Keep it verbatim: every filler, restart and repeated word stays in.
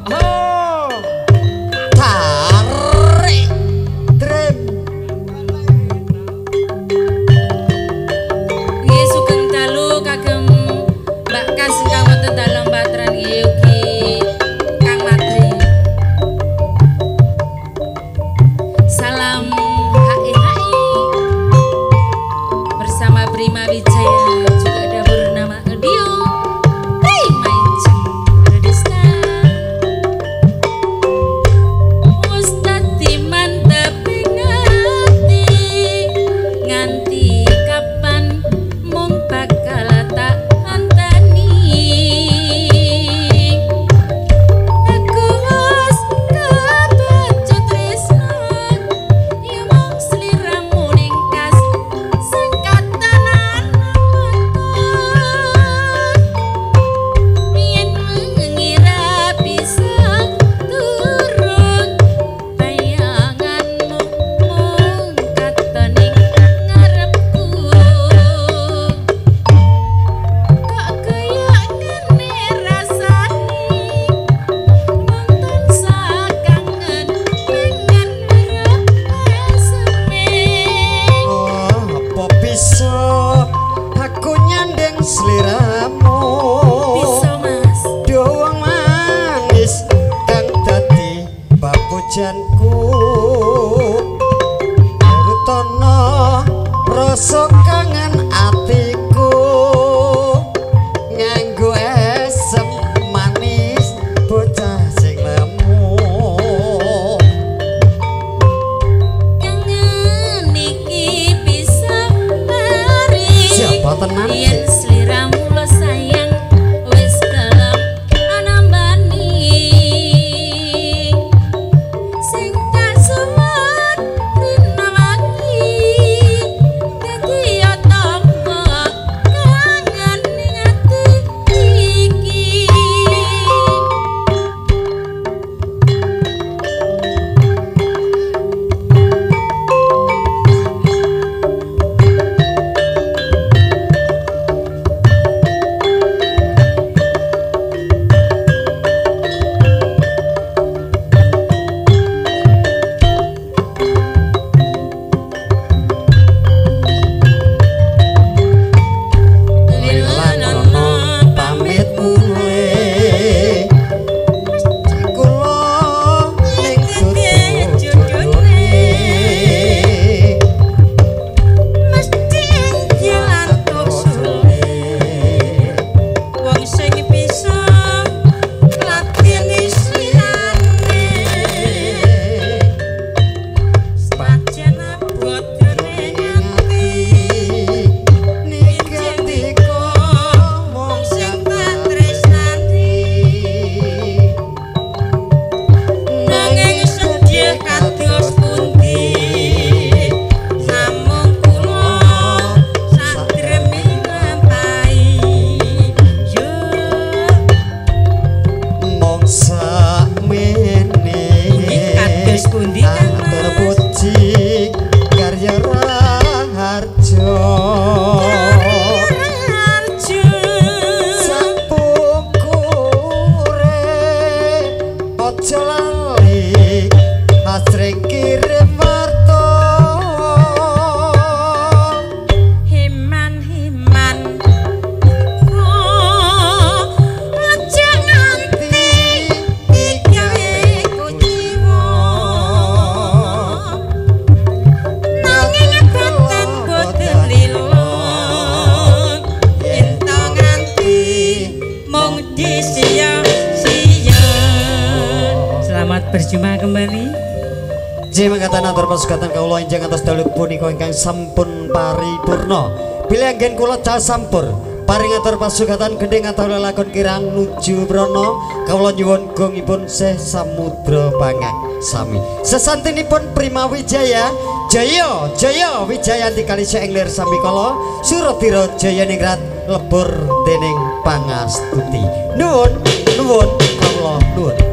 tarik trem nggih sugeng dalu kagem Mbak Kas ingkang wonten dalem patran nggih ugi Kang Madri salam H I H I bersama Prima Wijaya juga dapur nama audio hey mancing Radista Ustad di mantep ngati nganti kapan mung bakal tak anteni aku wis kebacut tresno ya mung sliramu ning kas sing katanan yen ngira bisa turun bayanganmu mung katoning ngarepku kok kaya ngene rasane mung tansah kangen pengen weruh esme oh apa bisa aku nyandeng sliramu bisa mas doang manis kang dadi babujanku rutono rasa kangen atiku nganggo esem manis bocah sing lemu kangen iki bisa mari siapa tenan yen sliramu lo sayang wis gelem anambani sing tak suwun dina lagi dadi ya tampa kangen ning ati iki Lilanono pamit muwe kula ning jujune mesti jalan tosone wong sing bisa latih islane pancen abotane nganti nikatiko wong sing tak tresnani nanging sedih kados pundi namung kula sadremi ngampahi yo mong sakmene kados pundi Kang Mas? terpuji karya raharjo Arjo sapukure aja lali asring kirim warta himan-himan oh aja nganti digawe kuciwa nanging boten boten lilun yen to nganti mung disia-sia selamat berjumpa kembali J mangkatan atur pasugatan kawula enjang atas dalu punika ingkang sampun paripurna. Bilih anggen kula cah sampur paring atur pasugatan gending atau lelakon kirang nuju brana kawula nyuwun gongipun Seh Samudra Pangak sami. Sesantinipun Prima Wijaya Jaya Jaya Wijayanti kalih ing lir sami kala Suradira Jaya ningrat lebur dening pangastuti. Nuwun nuwun kawula nuwun.